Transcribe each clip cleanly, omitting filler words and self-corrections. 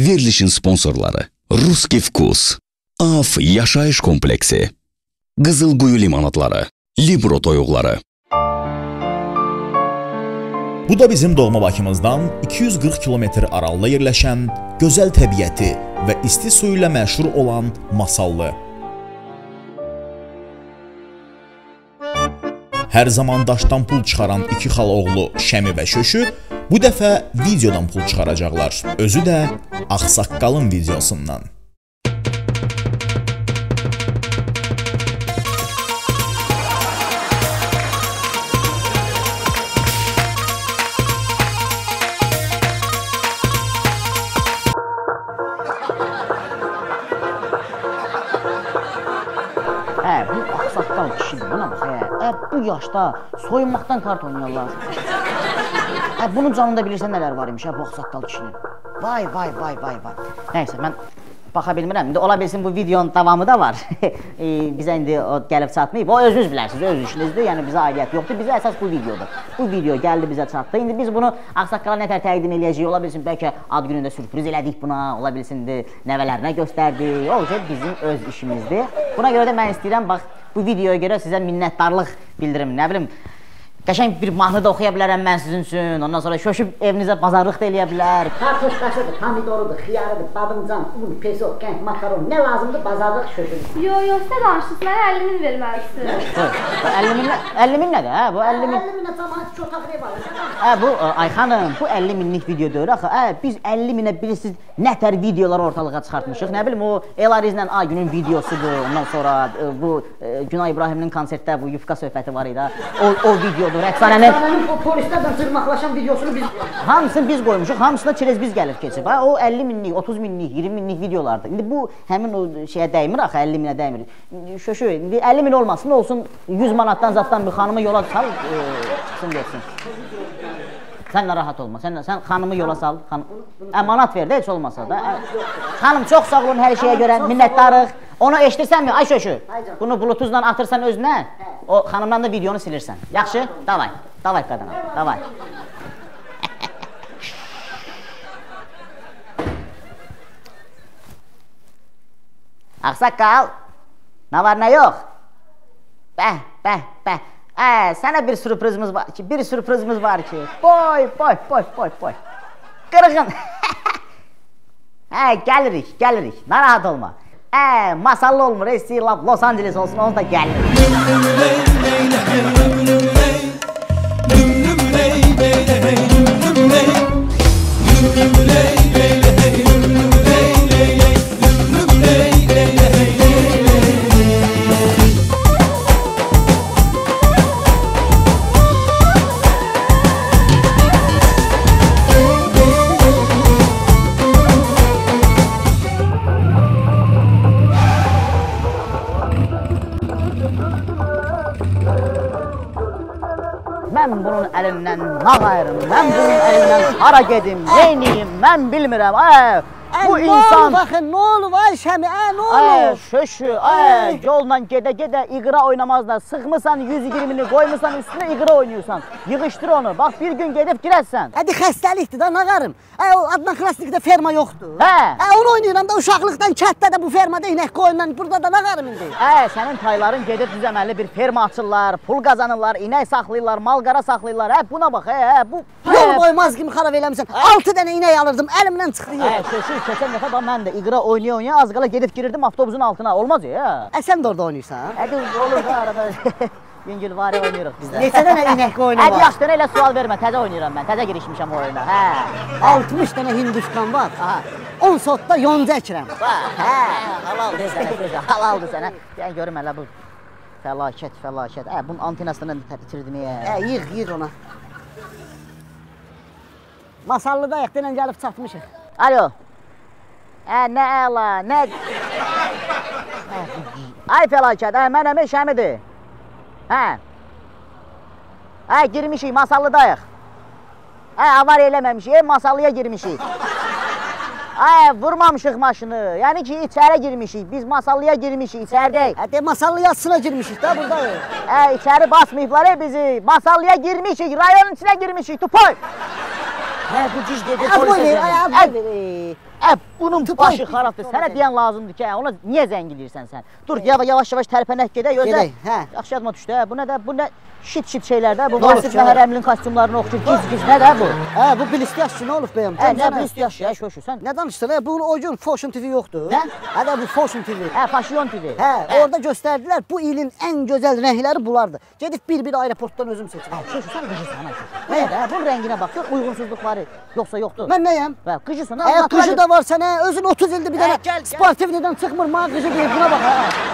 Verilişin sponsorları Ruski Vkus, AF Yaşayış Kompleksi, Qızılquyu Limanatları, Libro Toyuqları. Bu da bizim doğma Bakımızdan 240 kilometr aralıqda yerləşən, gözəl təbiəti və isti suyu ilə məşhur olan Masallı. Hər zaman daşdan pul çıxaran iki xalaoğlu Şəmi və Şöşü bu dəfə videodan pul çıxaracaqlar. Özü də Ağsaqqalın videosundan. Bu Ağsaqqal kişidir, buna bax, bu yaşda soyunmaqdan kart oynayarlar. Bunun canında bilirsən nələr var imiş, bu Ağsaqqal kişinin. Vay. Nəysə, mən baxa bilmirəm. İndi ola bilsin bu videonun davamı da var. Bizə indi o gəlib çatmayıb. O özünüz bilərsiniz, öz işinizdir. Yəni bizə aidiyyət yoxdur. Bizə əsas bu videodur. Bu video gəldi bizə çatdı. İndi biz bunu Ağsaqqala nətər təqdim eləyəcəyik. Ola bilsin bəlkə ad günündə sürpriz elədik buna. Ola bilsin nəvələrinə göstərdik. Olacaq bizim öz işimizdir. Buna görə də mən istəyirəm bax bu videoya görə sizə minnətdarlıq bildirim. Nə bilim, qəşəng bir mahnı da oxuya bilərəm mən sizin üçün. Ondan sonra şöşüb evinizə bazarlıq da eləyə bilər. Kartoşkasıdır, pomidorudur, xiyarıdır, badımcan, un, peso, qənd, makaron, nə lazımdır bazarlıq şöşüdür. Yox, sən danışdınız, mənə 50 min verməlisin. 50 min nədir? Bu 50 min... 50 minə cəmaat iki otaq ev alır. Bu, ay xanım, bu 50 minlik video deyir axı. Biz 50 minə bilirsiniz nətər videoları ortalığa çıxartmışıq. Nə bilim, o Elarizlə Aygünün videosudur. Ondan sonra bu Günay İbrahiminin konsertdə bu yufka söhbəti var idi. O videodur. Rəqsanənin polislərdən cırmaqlaşan videosunu biz qoymuşuq. Hamısını biz qoymuşuq. Hamısına çerez biz gəlib keçib. O 50 minlik, 30 minlik, 20 minlik videolardır. İndi bu həmin o şeyə dəymir axı, 50 minə dəymir. Şöşü, 50 min olmasın, olsun 100 manatdan zatdan bir xanımı yola sal, çıxsın geçsin. Sən narahat olma, sən xanımı yola sal, manat ver də, heç olmasa da. Xanım, çox sağ olun hər şeyə görə, minnətdarıq. Onu eşidirsənmi? Ay Şöşü, bunu bluetoothla atırsan özünə, o xanımdan da videonu silirsən. Yaxşı? Davay qadına, davay. Ağsaqqal, nə var, nə yox? Bəh. Sənə bir sürprizimiz var ki, boy. Qırğın. Gəlirik, narahat olma. Masallı olmur, Los Angeles olsun, onu da gəlirik. Mən bunun əlindən nə qayırım, mən bunun əlindən hara gedim, neyniyim, mən bilmirəm. Bu insan... Baxın, nə olur ay Şəmi, nə olur? Şöşü, yolla gedə iqra oynamazlar. Sıxmısan 120'ni, qoymusan üstünə iqra oynuyorsan. Yığışdır onu, bax bir gün gedib girəsən. Hadi xəstəlikdir da, nə qarım? Adnan Krasnikdə ferma yoxdur. Onu oynayıram da uşaqlıqdan kətdə də bu fermada inək qoyundan, burada da nə qarım indi? Sənin tayların gedib düzəməlli bir ferma açırlar, pul qazanırlar, inək saxlayırlar, malqara saxlayırlar. Buna bax, bu... Yol boymaz kimi xarab eləmişsən. 6 dənə inək alırdım, əlimdən çıxdı. Şöşü, keçən dəfə bax, mən də iqra oynaya az qala gedib girirdim avtobusun altına. Olmaz ya. Sən də orada oynayırsan? Olur da arada. Yüngül vari oynayırıq biz də. Neçə dənə inək oyunu var? Yaxşı dənə elə sual vermə, təzə oynayıram mən, təzə girişmişəm o oyuna. 60 dənə hinduşkan var, 10 sotda yonca əkirəm. Halaldır sənə. Yəni görüm hələ bu fəlakət. Bunun antenasını itirdim. Yığ ona. Masallıdayıq, denən gəlib çatmışıq. Alo. Nə əla, nə... Ay fəlakət, mənəm Şəmidir. Girmişik, Masallıdayıq. Avar eləməmişik, Masallıya girmişik. Vurmamışıq maşını, yəni ki, içəri girmişik, biz Masallıya girmişik, içəridəyik. Masallı yazısına girmişik da, buradayıq. İçəri basmayıblar bizi, Masallıya girmişik, rayonun içinə girmişik, tupoy. Bu giz dedi, polis edin. Bunun başı xarabdır. Sənə deyən lazımdır ki, ona niyə zəng edirsən sən? Dur, yavaş-yavaş tərpənək gedək, özə. Yaxşı yadıma düşdü, bu nə də? Bu nə şit şeylər də? Bu Vasif Məhərrəmlinin kostyumlarını oxuyur, giz-giz, nə də bu? Bu bilistiyaşı nə olub bəyəm? Nə bilistiyaşı ya, şoşu, sən? Nə danışdın? Bunun o gün Fashion TV yoxdur. Nə? Bu Fashion TV. Fashion TV. Orada göstərdilər, bu ilin ən gözəl rəngləri bunlardır. Gedib bir aeroportdan özüm seçim. Şoşu, sən qıcısan, şoşu. Nə də? Bunun rənginə bax, yox, uyğunsuzluq var, yoxsa yoxdur. Mən nəyəm? Qıcısan, qıcı da var sənə, özün 30 ildir bir dənə sportivlidən çıxmır, mənə qıcı deyir, buna bax,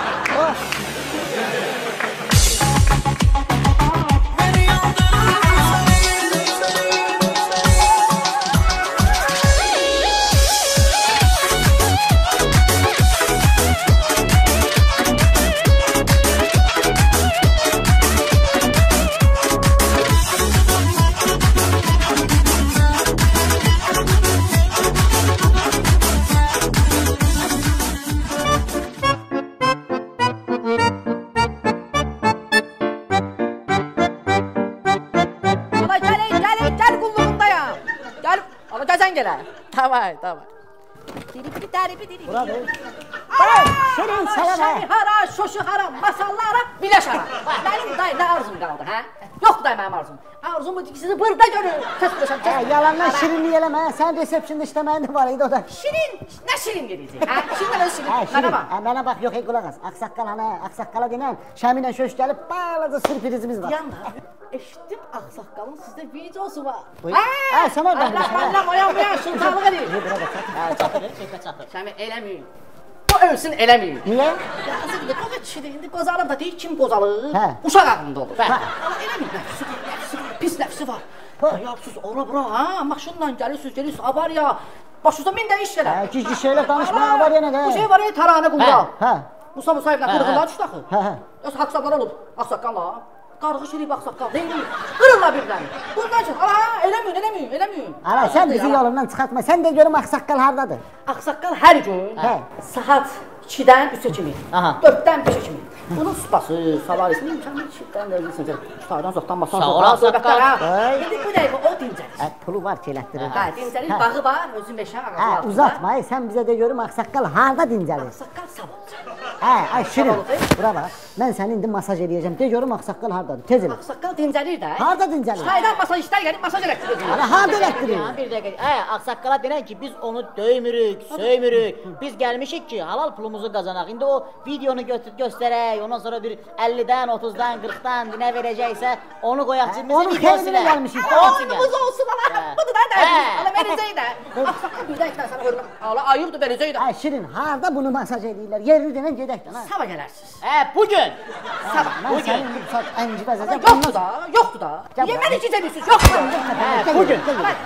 Davay. Buradır. Şirin sələmə. Hara, şoşu hara, masallara, biləş hara. Mənim day nə arzum qaldı, hə? Yox day mənim arzum. Arzum budur ki, sizi burada görür. Yalandan şirinlik eləmə, sən resepsiyonda işləməyin də var idi o da. Şirin, nə şirin gedəcək, hə? Şirin öz şirin, mənə bax. Mənə bax, yox, qulaq as. Ağsaqqala denən, Şəminlə şöş gəlib, balaca sürprizimiz var. Yanda, eşitdim Ağsaqqalın sizdə videosu var. Sən oradan bilirsən. Oyan, şuntalığı deyil. Çatır. Şəmi, eləməyin. Bu ölsün eləməyin. Niyə? Yazıqdır, qoca kişidir, indi qozalıb da deyil, kim qozalıb? Uşaq ağlında olur. Eləməyin, pis nəfsi var. Ayaqsız, ora bura, ha? Maşınla gəlirsiniz, avariya. Başınıza min də iş gələr. Gizli şeylər danışma, avariya nə də? Bu şey var ya, taranə qulda. Musa Musayevlə qırğınlar düşdü axı. Yoxsa haqsaqlar olub, Ağsaqqalla. Qarğı şirib Ağsaqqal, deyil. Qırırlar birdən. Bundan üçün, eləməyin. Ana, sən bizi yolundan çıxartma, sən də görüm Ağsaqqal hardadır? Ağsaqqal hər gün saat 2-dən 3-ə kimi, 4-dən 5-ə kimi. Bunun supası, salarisini imkanı işitdən də bilirsiniz. Ustadan zoxdan basan zoxdan söhbətlər. İndi bu dəqiqə o dincəlir. Pulu var ki elətdirir. Dincəlir, bağı var, özün beşən ağacı altında. Uzatma, sən bizə də görüm Ağsaqqal harda dincəlir? Ağsaqqal savol. Ay Şirin, bura bax. Mən səni indi masaj eləyəcəm. De görüm Ağsaqqal hardadır? Tez elə. Ağsaqqal dincəlir də. Harda dincəlir? Çaydan masajistlər gəlib masaj elətdirir. Ana harda elətdirir? Bir dəqiqə. Ağsaqqala denən ki, biz onu döymürük, söymürük. Biz gəlmişik ki, halal pulumuzu qazanaq. İndi o videonu göstərək, ondan sonra bir 50-dən, 30-dan, 40-dan nə verəcəksə, onu qoyaq cibimizə video silə. Gəlmişik. Onumuz olsun ala. Budur da dərdir. Ala verəcək də. Ağsaqqal bir dəqiqə sənə hörmət. Ala ayıbdır verəcək də. Şirin, harda bunu masaj eləyirlər? Yerini denən gedək də. Sabah gələrsiniz. Bugün. Sabah. Mən sənin bu saat əncib əzəcəm. Yoxdur da. Niyə məni gizlədirsiniz? Yoxdur. Bugün.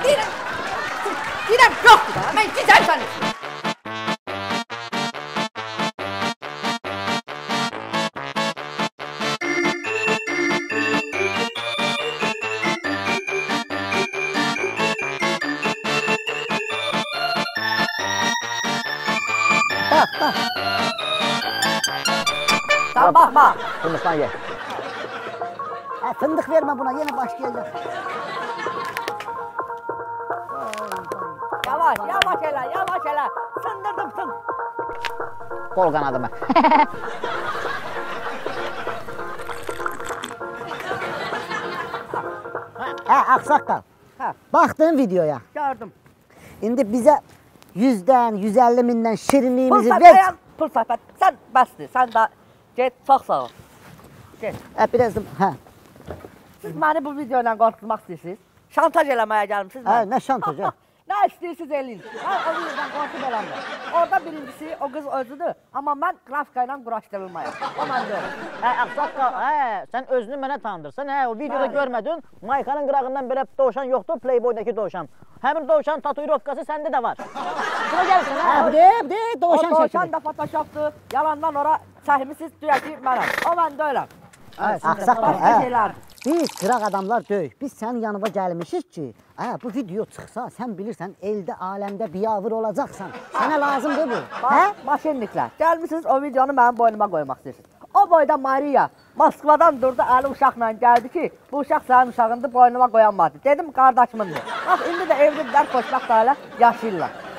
Deyirəm, yoxdur da. Mən gizləm səni. Bax. Tamam, baxma. Fındıqdan ye. Fındıq vermə buna, yenə başlayacaq. Yavaş elə. Sındırdım. Qol qanadı mən. Ağsaqqal. Baxdın videoya. Gördüm. İndi bizə 100-dən, 150 mindən şirinliyimizi ver. Pul söhbət. Sən bəsdir. Sən də get, çox sağ ol. Get. Birazdım, Siz məni bu video ilə qorxutmaq istəyirsiniz? Şantaj eləməyə gəlmişsiniz mən. Nə şantajı? Nə istəyirsiniz eləyin. Mən o videodan qorxub eləmirəm. Orada birincisi o qız özüdür, amma mən qrafika ilə quraşdırılmayam. O mən deyirəm. Ağsaqqal, sən özünü mənə tanıdırsan, o videoda görmədin. Maykanın qırağından belə dovşan yoxdur, Playboydakı dovşan. Həmin dovşan tatuirovkası səndə də var. Buna gəlsin, De, dovşan şəkili. O dovşan da photoshopdur, yalandan ora çəkmişsiniz, düyə ki, mənəm. O mən deyirəm. Ağsaqqal, biz qıraq adamlar deyik. Biz sənin yanıma gəlmişik ki, bu video çıxsa, sən bilirsən, eldə, aləmdə biyavır olacaqsan. Sənə lazımdır bu. Maşinliklər, gəlmişsiniz o videonu mənim boynuma qoymaq istəyirsiniz. O boyda Mariya Moskvadan durdu, əli uşaqla gəldi ki, bu uşaq sənin uşağındır, boynuma qoyanmadı. Dedim, qardaşımındır. Bax, indi də evlidirlər, xoşbəxt ailə yaşayırlar.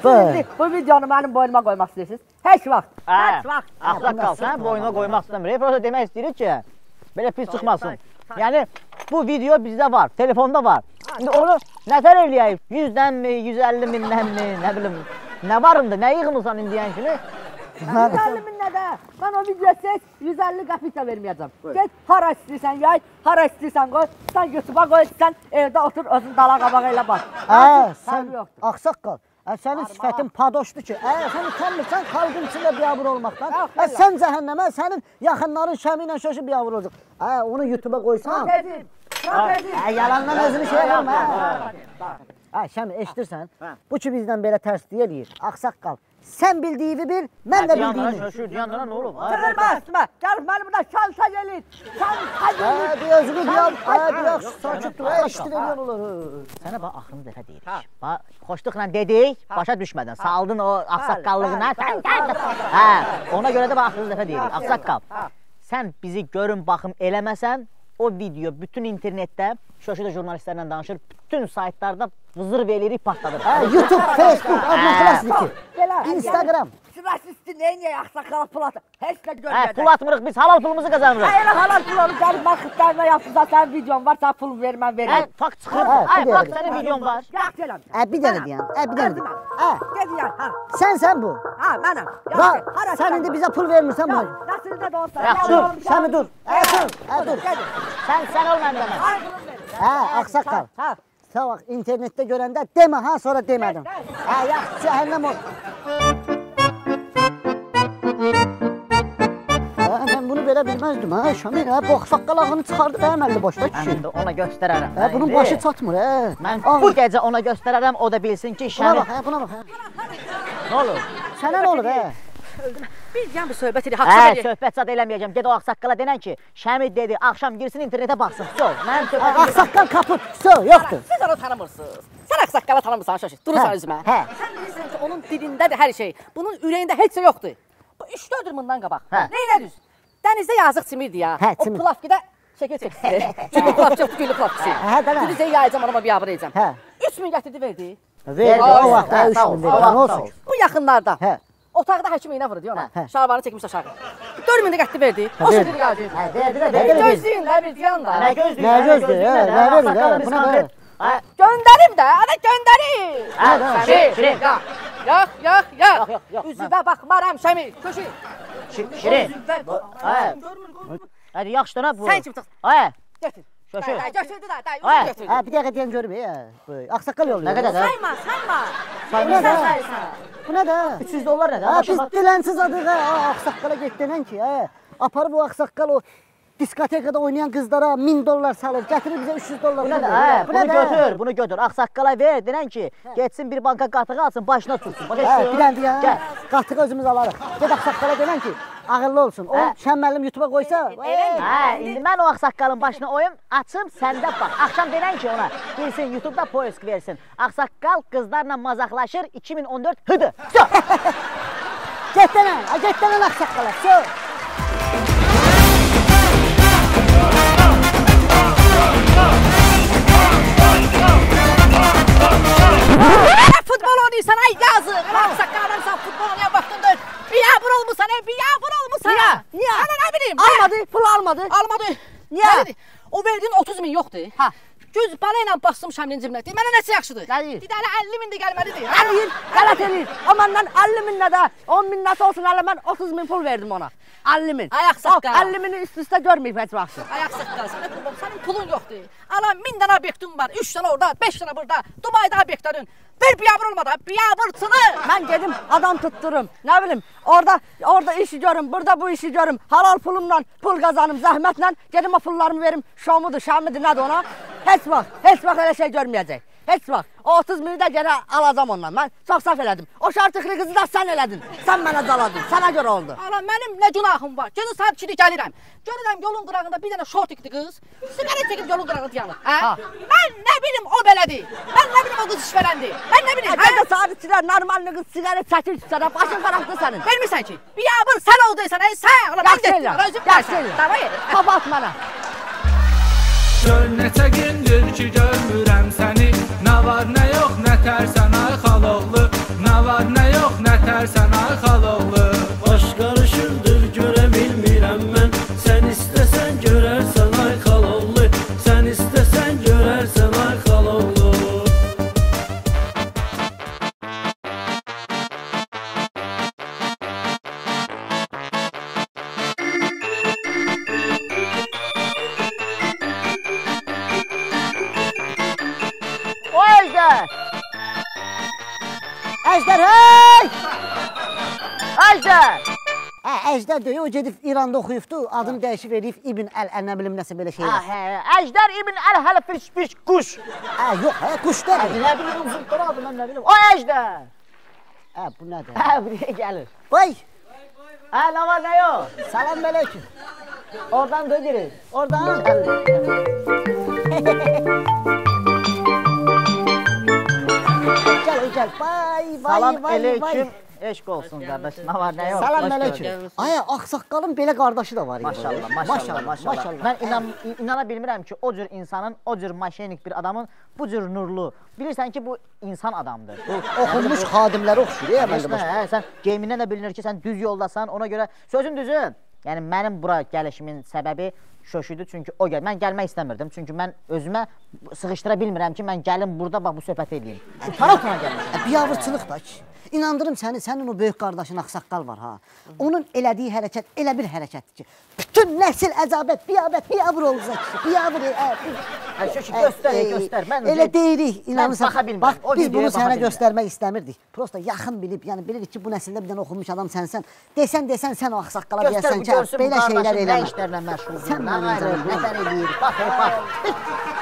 Bu videonu mənim boynuma qoymaq istəyirsiniz? Heç vaxt. Heç vaxt. Ağsaqqal, sən boynuna qoymaq istəmirik. Prosta demək istəyirik ki, belə pis çıxmasın. Yəni, bu video bizdə var, telefonda var. İndi onu nətər eləyək? 100-dənmi, 150 mindən-mi, nə bilim, nə varımdır, nə yığmırsan indiyən kimi? 150 min nədə? Mən o videoya seç, 150 qəpik də verməyəcəm. Get, hara istəyirsən yay, hara istəyirsən qoy, sən YouTube'a qoy, sən evdə otur, özün dala qabağı ilə bax. Sən ağsaqqal, sənin sifətin padoşdur ki, sən utanmırsan xalqın içində biabır olmaqdan, sən cəhənnəmə, sənin yaxınların şəmi ilə şöşü biabır olacaq. Onu YouTube'a qoysan, yalandan özünü şey yapma. Şəmi, eşitirsən, bu ki bizdən belə tərs deyir, ağsaqqal. Sən bildiyini bil, mən də bildiyini. Yandana nə olub? Çığırma üstümə, gəlib məni burada şansa gelir. Şansa gelir. Bir özünü bir sakit dur, eşitir edən olur. Sənə bax, axırıncı dəfə deyirik. Xoşluqla dedik, başa düşmədən, saldın o ağsaqqallığına. Ona görə də axırıncı dəfə deyirik. Ağsaqqal, sən bizi görün, baxım eləməsən, o video bütün internetdə, şoşuda jurnalistlərlə danışır, bütün saytlarda vızır veririk, patladır. YouTube, Facebook, adına klasiki. Instagram. Rasisti neyniyək axsaqqalı pul atır? Heç nə görmədən. Pul atmırıq biz, halal pulumuzu qazanırıq. Elə halal pul olur, gəlib mən xıtlarına yapsınsa, sənin videon var, sən pul ver, mən verəm. Fakt çıxır. Fakt sənin videon var. Yaxşı eləm. Bir dənə deyən, bir dənə deyən. Gediyən, ha. Sən bu. Ha, mənəm. Sən indi bizə pul vermirsən bu. Nəsildə də olsa. Dur, Şəmi dur. Dur. Sən ol məndə mən. Ağsaqqal. Sağ bax, internetdə görəndə demə, sonra demədim. Yaxşı, cəhənnəm ol. Mən bunu verə bilməzdim, Şamil, bu ağsaqqal ağını çıxardı, əməlli başda kişi. Mən ona göstərərəm. Bunun başı çatmır, Mən bu gecə ona göstərərəm, o da bilsin ki, Şamil... Buna bax, Nə olur? Sənə nə olur, Bir yan bir söhbət edir, haqsız edir. Söhbət zad eləməyəcəm, ged o ağsaqqala denən ki, Şəmid dedi, axşam girsin internetə baxsın, ağsaqqal kaput, yoxdur. Siz onu tanımırsınız. Sən ağsaqqala tanımırsan, şaşır, durursan üzümə. Sən bilirsən ki, onun dilindədir hər şey, bunun ürəyində heç şey yoxdur. Bu 3-4 bundan qabaq, neylədiniz? Dənizdə yazıq çimirdi ya, o plavkidə şəkil çəkisi, çünki plavki yoxdur, güllü plavkisi. Dünizə yayacam, anama biyabır edəcəm. 3000 gətirdi, verdi. Verdi, o vaxt, 3000 verdi, nə olsun ki? Bu yaxınlarda. Otaqda həkim iynə vurur, ona. Şalvarını çəkmiş aşağı. 4000 də qətti verdi. O şəkil gəldi. Gözləyin də bir diyan da. Nə gözləyir, nə verir, buna verir. Göndərim də, ana göndərim. Şirin. Yox. Üzüvə baxmaram, Şəmil. Köşü. Şirin. Hadi yaxşıdır ha bu. Sən kim çıxsın? Götür. Şöşü. Götürdü də, özü götürdü. Bir dəqiqə deyən görüm, ağsaqqal yolluyor. Nə qədər də? Sayma. Bu nə də? $300 nə də? Biz dilənsiz adıq, ağsaqqala get denən ki, aparıb o ağsaqqal o diskotekada oynayan qızlara $1000 salır, gətirir bizə $300. Bunu götür, ağsaqqala ver, denən ki, getsin bir banka qatığı alsın, başına tutsun. Bir dənə deyən, qatığı özümüz alarıq. Ged ağsaqqala denən ki, ağıllı olsun. O Şən müəllim YouTube'a qoysa... İndi mən o ağsaqqalın başına oyum, açım, səndə bax. Axşam denən ki ona, girsin YouTube'da poisk versin. Ağsaqqal qızlarla mazaqlaşır, 2014 hıdı. Get denən ağsaqqala. Futbol oynayırsan, ay yazıq. Ağsaqqaldan sən futbol oynaya baxdındır. Biyabır olmuşsan, biyabır olmuşsan. Niyə? Ana nə bileyim. Almadı, pul almadı. Niyə? O verdiyin 30 min yoxdur. Göz bala ilə bastım Şəmilin cibinə. Mənə nəsə yaxşıdır? Gəlir. Bir dənə 50 min də gəlməlidir. Eləyir, qələt eləyir. Amma mən 50 min də 10 minnət olsun, hələ mən 30 min pul verdim ona. 50 min. Ay ağsaqqal. 50 mini üst-üstə görməyib heç vaxt. Ay ağsaqqal, sənin pulun yoxdur. Ala 1000 dənə obyektin var, 3 dənə orada, 5 dənə burada. Dubayda obyektlərin. Ver biyabır olmadan, biyabırçını. Mən gedim adam tuttururum. Nə bilim, orada işi görüm, burada bu işi görüm. Halal pulumla pul qazanım, zəhmətlə. Gedim o pullarımı verim, şomudur, nədir ona? Heç vaxt elə şey görməyəcək. Heç vaxt. O 30 mini də gene alacam ondan. Mən çox səhv elədim. O şartıqlı qızı da sən elədin. Sən mənə daladın. Sənə görə oldu. Ala mənim nə günahım var? Gözü sahib kili gəlirəm. Görürəm yolun qırağında bir dənə şort ikdi qız. Siqaret çəkib yolun qırağında yanır. Mən nə bilim o belədir. Mən nə bilim o qız işvərəndir. Mən nə bilim. Hədə sahibiçilər normal qız siqaret çəkir çıxara. Başın qaraqdı sənin. Vermirsən ki. Biyabır sən olduysan. Sən. Ala mən getdim. Özüm gəlsin. Davay. Kabat mənə. Gör neçə gündür ki görmürəm səni. Nə var nə yox nə tərsən ay xaloğlu. Nə var Əjdər! Əjdər, hey! Əjdər! Əjdər deyil, o gedib İranda oxuyubdu, adını dəyişib eləyib İbn Əl-Əl, nə bilim nəsə belə şeylər. Əjdər İbn Əl-Həl-Fiş quş. Yox, quş deyil. Nə bilim, uzundur adı, mən nə bilim. O Əjdər! Bu nədir? Buraya gəlir. Vay! Nə var, nə yox? Salam aleyküm. Oradan dönürüz. Oradan. Gəl. Salam aleyküm. Eşq olsun qardaş. Nə var, nə yox? Salam aleyküm. Ay, ağsaqqalın belə qardaşı da var. Maşallah. Mən inana bilmirəm ki, o cür insanın, o cür maşenik bir adamın bu cür nurlu. Bilirsən ki, bu insan adamdır. Oxunmuş xadimləri oxşuyur. Sən geyimindən də bilinir ki, sən düz yoldasan. Ona görə sözün düzü. Yəni mənim bura gəlişimin səbəbi şöşüdür. Çünki o gəl. Mən gəlmək istəmirdim. Çünki mən özümə sıxışdıra bilmirəm ki, mən gəlim burada bax bu söhbət edeyim. Utana gəlmişəm. Biabırçılıq da ki. İnandırım səni, sənin o böyük qardaşın ağsaqqal var ha. Onun elədiyi hərəkət elə bir hərəkətdir ki, bütün nəsil əzabət, biabır olacaq ki, biabır. Göstər. Elə deyirik, inanırsan. Baxa bilmirəm. Bax, biz bunu sənə göstərmək istəmirdik. Prosta yaxın bilib, yəni bilirik ki, bu nəsildə bir dənə oxunmuş adam sənsən. Desən sən o ağsaqqala deyəsən ki, belə şeylər eləmə. Nə işlərlə məşğuldur, nə eləyir, bax.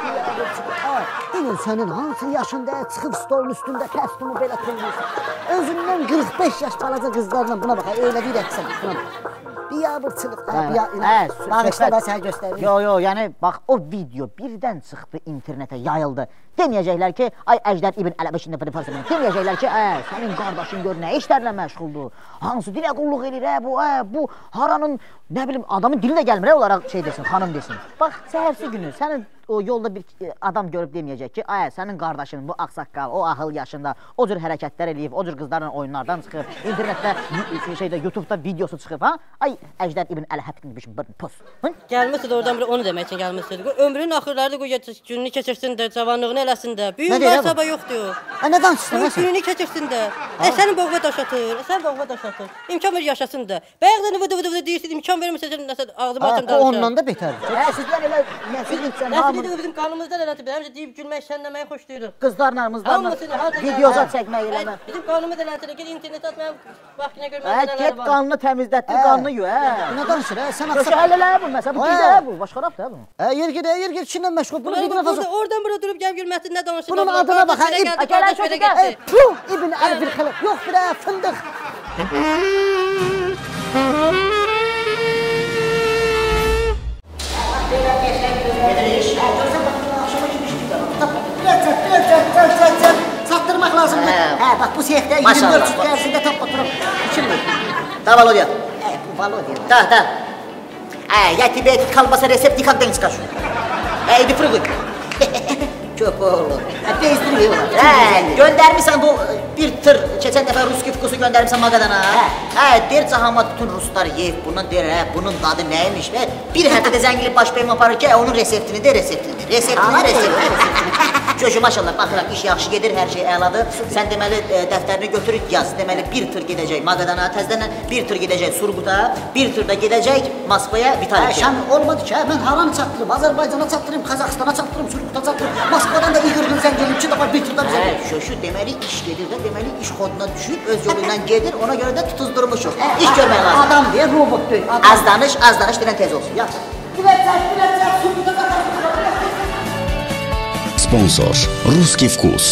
İnin sənin hansı yaşında çıxıb stolun üstündə kostumu belə tulmursan. Özündən 45 yaş balaca qızlarla buna bax, elə bir əksən, buna bax. Biabırçılıq, bağışla da sənə göstərir. Yo, yəni bax o video birdən çıxdı internetə, yayıldı. Deməyəcəklər ki, ay Əjdər İbn Əl-Həl deməyəcəklər ki, sənin qardaşın gör nə işlərlə məşğuldur. Hansı dilə qulluq edir, bu haranın, nə bilim, adamın dili də gəlmir, olaraq şey desin, xanım desin. Bax, səhərsi günü sənin o yolda bir adam görüb deməyəcək ki, sənin qardaşın bu ağsaqqal, o ahıl yaşında o cür hərəkətlər eləyib, o cür qızlarla oyunlardan çıxıb, internetdə, YouTube'da videosu çıxıb, ay Əjdər İbn Əl-Həl bir post. Gəlmişsiniz oradan onu demək üçün gəlmişsiniz. Ömrünün axırlarında gününü keçirsin də, cavanlığını eləsin də. Büyük var sabah yoxdur. Nə danışırsan? Gününü keçirsin də. Sənin boğma daş atır. İmkan ver yaşasın da. Bayaqdan vıdı deyirsin, imkan vermirsən nəsə ağzımı açım danışır. Ondan da betərdir. Sizdən elə nəsil insan hamı. Bizim qanımızdan elədir. Həmişə deyib gülmək, şənləməyi xoşlayırıq. Qızlarlarımızdan videoza çəkmək eləmə. Bizim qanımız elədir. Gel internet atmayam. Vaxtına görməkdən Get qanını təmizlətdir, qanını yu, Nə danışır, sən Köşə həllələr bu, məsələn, bu dildə bu, başqa raf da bu. Yer gedir, içindən məşğul. Bunu bir nəfəsə. Oradan bura durub gəl gülməkdən nə danışır? Bunun adına bax, İbn Əl-Həl. Yox, bir fındıq. Çatdırmaq lazımdır. Bax bu seyxdə 24 dərsində tap oturub. Kimdir? Da, Volodya. Bu Volodya. Да. Я тебе колбаса рецепт никогда не скажу. İdi fırgın. Çok oğlum. Göndermişsən bu bir tır, keçən dəfə Rus küfkusu göndermişsən Magadana. Der cahama bütün Ruslar yeyib bundan der, bunun dadı nəymiş və bir həftədə zəngilib baş bəyim aparır ki, onun reseptini de. Çocuğum maşallah, baxıram, iş yaxşı gedir, hər şey əladır. Sən deməli dəftərini götürüb yaz. Deməli bir tır gedəcək Magadana təzədən, bir tır gedəcək Surguta, bir tır da gedəcək Moskvaya, Vitaliyə. Şən olmadı ki, mən haram çatdırım, Azərbaycana çatdırım, Qazaxstana çatdırım, Surguta çatdırım, Moskvadan da İqırgın sən gelib ki, bir tırda bizə gedir. Şu deməli iş gedir də, deməli iş koduna düşüb, öz yoluyla gedir, ona görə də tutuzdurmuşuq. İş görmək lazım. Adam deyə robot deyil. Az danış, dilən tez olsun. Yaxşı. Surguta çatdırım. Sponsor Ruski Vkus.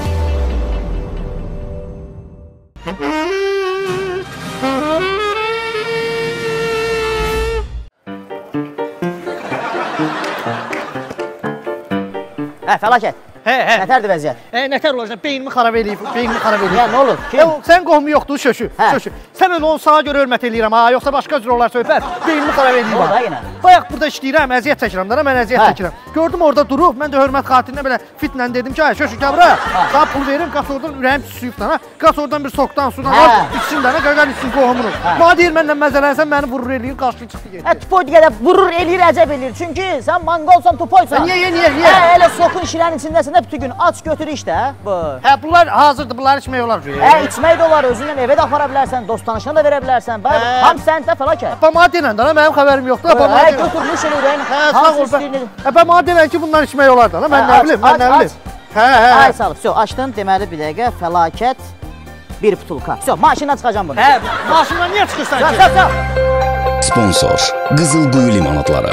Fəlakət. Nətərdir vəziyyət? Nətər olacaq? Beynimi xarab eləyib, Ya, nə olur? Sən qohumu yoxdur, şöşü. Sən onu sağa görə hörmət eləyirəm, yoxsa başqa cür olar söhbət. Beynimi xarab eləyib. Ola yenə. Bayaq burada işləyirəm, əziyyət çəkirəm da, mən əziyyət çəkirəm. Gördüm orada durub, mən də hörmət xatirinə belə fitlə dedim ki, şöşü gəl bura. Sağ pul verin, qas oradan ürəyim süsüyüb dana. Qas oradan bir sokdan sudan al, içsin dana, qaqan içsin qohumunu. Bana deyir, məndən məzələnsən, məni vurur eləyir, qarşılı çıxdı gedir. Tupoy digədə vurur eləyir, əcəb eləyir. Çünki sən manqolsan, tupoysan. Niyə? Elə sokun şirənin içindəsən də bütün gün aç götür işdə, bu. Bunlar hazırdır, bunları içmək olar. İçmək də olar, özündən evə də apara bilərsən, dost tanışına da verə bilərsən. Ham səndə fəlakət. Bana deyilən də, mənim xəbərim yoxdur. Götürmüş eləyirən, hansı istəyini. Bana deyilən ki, bundan içmək olar da, mən nə bilim. Ay sağ ol. Vso, açdın. Deməli bir dəqiqə fəlakət bir butulka. Vso, maşından çıxacağam bunu. Hə, maşından niyə çıxırsan ki? Sağ. Sponsor Qızılquyu limonadları.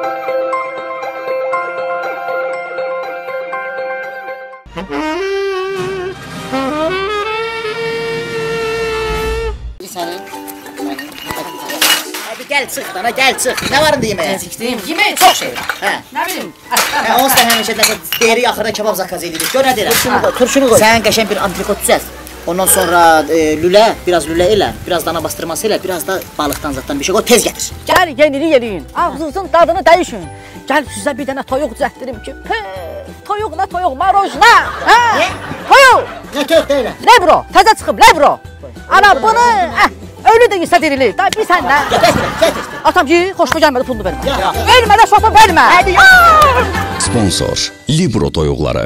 Gəl çıx dana, gəl çıx. Nə var indi yeməyə? Sikdim. Yemək çox şey var. Hə. Nə bilim. Onsuz da həmişə deri axırda kebab zakaz edirik. Gör nə deyirəm. Turşunu qoy. Sən qəşəng bir antrikot düzəlt. Ondan sonra lülə, biraz lülə elə, biraz dana bastırması elə, biraz da balıqdan zatdan bir şey qoy, tez gətir. Gəl yenini yediyin. Ağzınızın dadını dəyişin. Gəl sizə bir dənə toyuq düzəltdirim ki. Toyuq nə toyuq? Marojna. Hə? Toyuq. Nə toyuq deyiləm? Lebro. Təzə çıxıb Lebro. Ana bunu ölü də yesə dirilir. Da bir sən də. Gətir. Atam ki, xoşuma gəlmədi, pulunu vermə. Vermə də şofu vermə. Sponsor Libro toyuqları.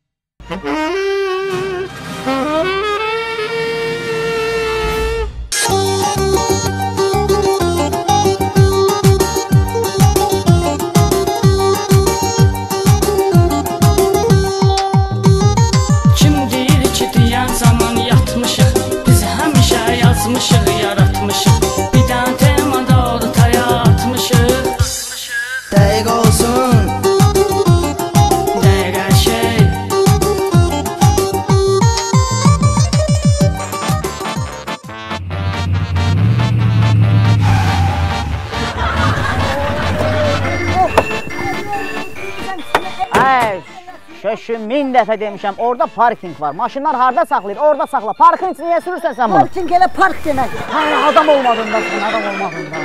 Yaratmışıq, bir dənə temada ortaya atmışıq. Dəqiq olsun, dəqiq hər şey. Ay, şöşü min dəfə demişəm, orada parking var. Maşınlar harda saxlayır? Orada saxla. Parkın içində niyə sürürsən sən bunu? Parking elə park demək. Hayır, adam olmadığında, adam olmadığında.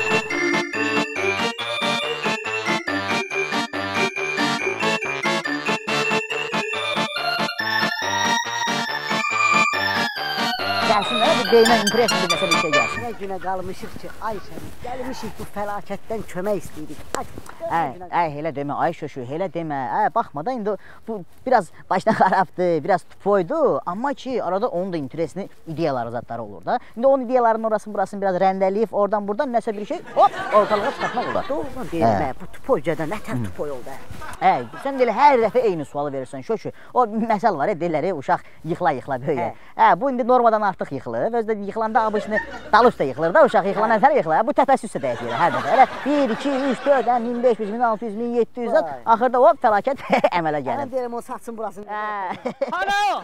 Gəlsin, bir beynə impression bir məsələ bir şey gəlsin. Nə günə qalmışıq ki, ay şərik, gəlmişik bu fəlakətdən kömək istəyirik. Elə demə, ay şöşü, elə demə. Baxma da, indi bu biraz başdan xarabdır, biraz tupoydu. Amma ki, arada onun da interesini, ideyaları, zatları olur da. İndi onun ideyalarının orasını, burasını biraz rəndəliyib, oradan, buradan nəsə bir şey, hop, ortalığa çıxartmaq olar. Doğrudan deyilmə, bu tupoycada nətər tupoy oldu? Sən deyil, hər dəfə eyni sualı verirsən, şöşü. O məsəl var, deyirlər, uşaq yıxla böyle. Bu indi normadan artıq yıxılır. Özdə yıxılanda abışını dalı üstə yıxılır da, uşaq yıxılan nəfər yıxılır. Bu təpəsi üstə dəyək yerə, hər dəfə. Elə 1, 2, 3, 4, 1500, 1600, 1700, axırda hop, fəlakət əmələ gəlir. Mən deyirəm, o satsın burasını. Alo!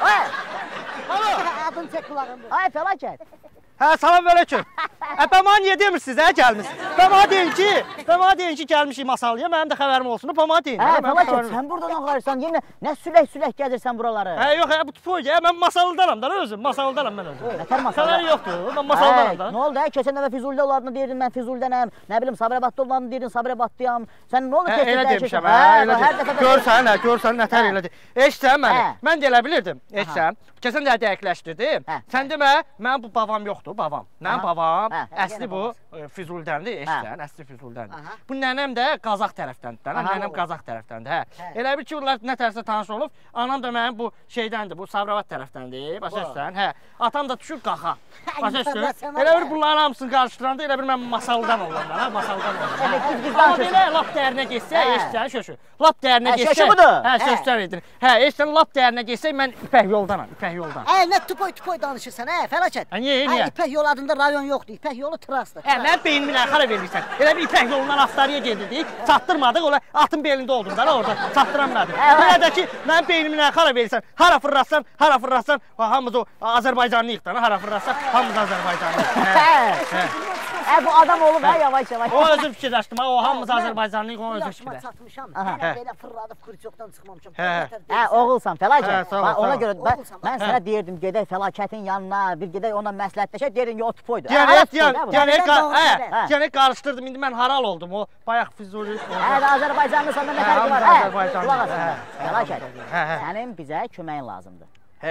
Adını çək qulağımdır. Ay, fəlakət. Hə, salam əleykum. Bə mənə niyə demirsiniz, gəlmisiniz? Bə mənə deyin ki, gəlmişik masallıya, mənim də xəbərim olsun. Bə mənə deyin. Fəlakət, sən buradan ağlarsan, yenə nə sülək gəzirsən buraları? Yox, bu tupoy, mən masallıdanam da özüm, masallıdanam mən özüm. Nətər masallı? Xəbəri yoxdur, mən masallıdanam da. Nə oldu, keçən dəfə Füzulidə olarını deyirdin, mən Füzulidənəm. Nə bilim, Sabirabadda olarını deyirdin, Sabirabadlıyam. Sən nə oldu elə demişəm, görsən, nətər elədir. Eşsən məni, mən də elə bilirdim, eşsən. Keçən də dəqiqləşdirdim. Sən demə, mənim bu bavam yoxdur, bavam. Mənim bavam, əsli bu Füzulidəndir, eşsən, əsli Füzulidəndir. Bu nənəm də Qazax tərəfdəndir, nənəm Qazax tərəfdəndir. Elə bil ki, onlar nətərsə tanış olub, anam da mənim bu şeydəndir, bu Sabirabad tərəfdəndir, başa düşsən, atam da düşür qaxa, başa düşsən. Elə bir bunların hamısını qarışdıranda, elə bir mən masallıdan olurlar, masallıdan olurlar. Amma belə lap dərinə geçsək, eşsən, şöşü, lap dərinə geçsək. Şöşü budur? Şöşüdən edin. Eşsən, lap dərinə geçsək, mən İpək yoldanam, İpək yoldan. Nə tupoy danışırsan, fəlakət. Niyə? İpək yol adında rayon yoxdur, İpək yolu trasdır. Mən beynimin ərxara verirsən. Elə bir İpək yolundan Aftarıya gedirdik, çatdırmadıq, ola atın belində oldum da orada, çatdıranmadım. Belə də ki, mən beynimin ərxara verirsən, hara fırlatsan, hamımız o Azərbaycanlıyıq da, hara fırlatsan, hamımız Azərbaycanlıyıq. Bu adam olub, yavaş-yavaş. O özü fikirləşdim, o hamımız Azərbaycanlıyıq, o özü fikirləşdim. Çatmışam, belə fırladıb qırıcıqdan çıxmamışam. Oğulsan, fəlakət. Ona görə mən sənə deyirdim, gedək fəlakətin yanına, bir gedək ona məsləhətləşək, deyirdin ki, o tupoydur. Gənək qarışdırdım, indi mən haral oldum, o bayaq Füzuli. Azərbaycanlısan da nə fərqi var? Qulaq asın, fəlakət. Sənin bizə köməyin lazımdır.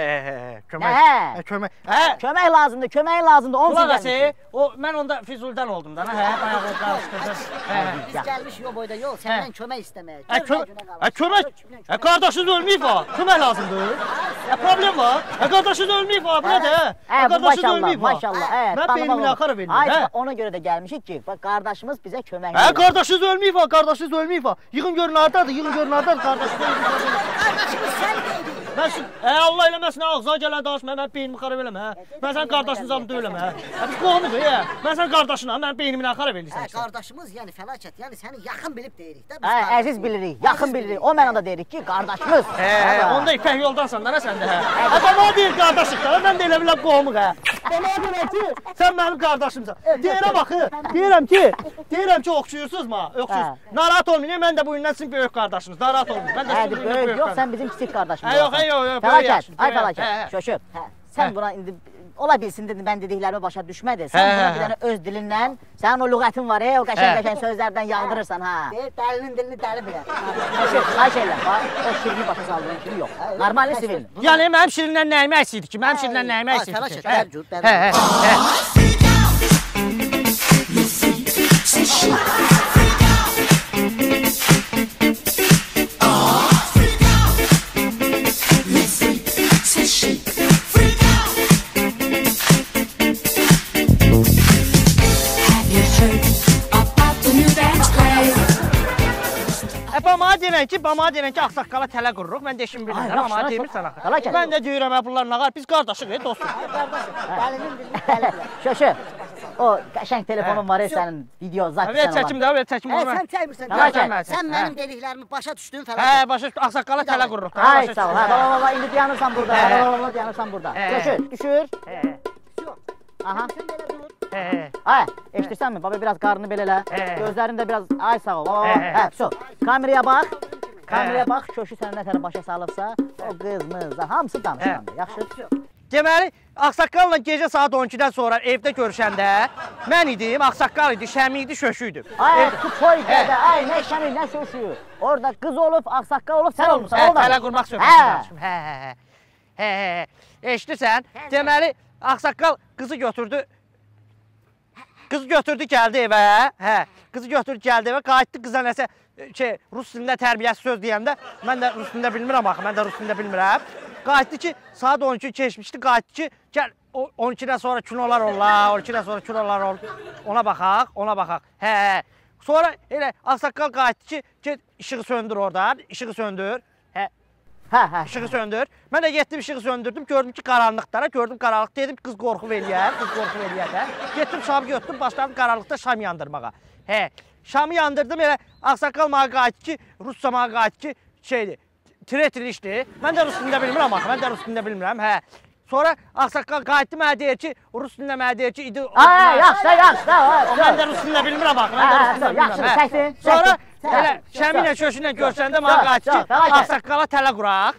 Kömək lazımdır, köməyin lazımdır. Qulaq asın, mən onda Füzulidən oldum da, bayaq o qarışdırdım. Biz gəlmiş yol boyda yol, səndən kömək istəmək. Kömək? Qardaşınız ölməyib var, kömək lazımdır. Problem var, qardaşınız ölməyib var, bu nədir? Qardaşınız ölməyib var. Mən beynimin ərxara verirdim. Ona görə də gəlmişik ki, qardaşımız bizə kömək edir. Qardaşınız ölməyib var, qardaşınız ölməyib var. Yığın görün hardadır, qardaşınız ölməyib var. Qardaşımız Allah eləməsin, ağzına gələn danışma, mən beynimi xarab eləmə. Mən sənin qardaşınızam deyiləm, hə. Biz qohumuq, mən sənin qardaşınam, mən beynimi xarab eləyirsən. Qardaşımız, yəni fəlakət, yəni səni yaxın bilib deyirik də. Əziz bilirik, yaxın bilirik. O mənada deyirik ki, qardaşımız. Onda ipək yoldansan da, nə sən də, hə. Adam o deyir qardaşıq da, mən də elə biləm qohumuq, hə. Demək ki, sən mənim qardaşımsan. Deyirəm ki, oxşuyursunuz ma, oxşuyursunuz. Narahat olmayın, mən də bu gündən sizin böyük qardaşınız, narahat olmayın. Mən də sizin böyük qardaşınız. Yox, sən bizim kiçik qardaşımız. Yox, fəlakət, ay fəlakət. Şöşür, sən buna indi ola bilsin dedim, mən dediklərimi başa düşmədi. Sən buna bir dənə öz dilindən, sənin o lüğətin var, o qəşəng sözlərdən yağdırırsan, ha. Dəlinin dilini dəli bilər. Şöşür, xahiş edirəm, o şirini başa saldığın kimi yox. Normalni sivil. Yəni, mənim şirindən nəyimə əksiydi ki, mənim şirindən nəyimə əksiydi ki. Bana deyirən ki, ağsaqqala tələ qururuq, mən də işim bilirəm, amma demirsən axı. Mən də deyirəm, bunlar nağar, biz qardaşıq, dostum. Dəlinin dilini dəli bilər. Şöşür, o qəşəng telefonun var sənin, video zaten olan. Çəkim də, çəkim də. Sən çəkmirsən, sən mənim dediklərimi başa düşdün fəlakət. Başa düşdün, ağsaqqala tələ qururuq. Ay, sağ ol, baba, indi dayanırsan burada, dayanırsan burada. Şöşür, düşür. Aha. Ay, eşitirsən mi? Baba biraz qarnını belə elə. Gözlərini də biraz, ay sağ ol. Hə, so. Kameraya bax. Kameraya bax, köşü sənə nətər başa salıbsa, o qızmız, hamısı danışandır. Yaxşı. Deməli, ağsaqqalla gecə saat 12-dən sonra evdə görüşəndə mən idim, ağsaqqal idi, şəmi idi, şöşü idi. Ay, toy gədə, ay, nə şəmi, nə şöşü. Orada qız olub, ağsaqqal olub, sən olmuşsan. Tələ qurmaq söhbətini danışım. Eşitirsən? Deməli, ağsaqqal qızı götürdü. Qızı götürdü, gəldi evə, qızı götürdü, gəldi evə, qayıtdı qıza nəsə rus dilində tərbiyəsi söz deyəndə, mən də rus dilində bilmirəm axı, mən də rus dilində bilmirəm. Qayıtdı ki, saat 12 keçmişdi, qayıtdı ki, gəl 12-dən sonra kinolar olar, 12-dən sonra kinolar olar, ona baxaq. Sonra elə ağsaqqal qayıtdı ki, get işığı söndür oradan, işığı söndür. İşığı söndür. Mən də getdim, işığı söndürdüm, gördüm ki, qaranlıqdara, dedim, qız qorxu eləyər də. Getdim, şamı götürdüm, başladım qaranlıqda şam yandırmağa. Şamı yandırdım, elə ağsaqqal mağa qayıtdı ki, Rusca mağa qayıtdı ki, şeydir, tretrişdir. Mən də Rus dilində bilmirəm, Sonra ağsaqqal qayıtdı, mənə deyir ki, Rus dilində mənə deyir ki, Yaxşı. Mən də Rus dilində bilmirəm, Yaxşı, Sonra elə şəmi ilə köşü ilə görsəndə mənə qayıtdı ki, ağsaqqala tələ quraq.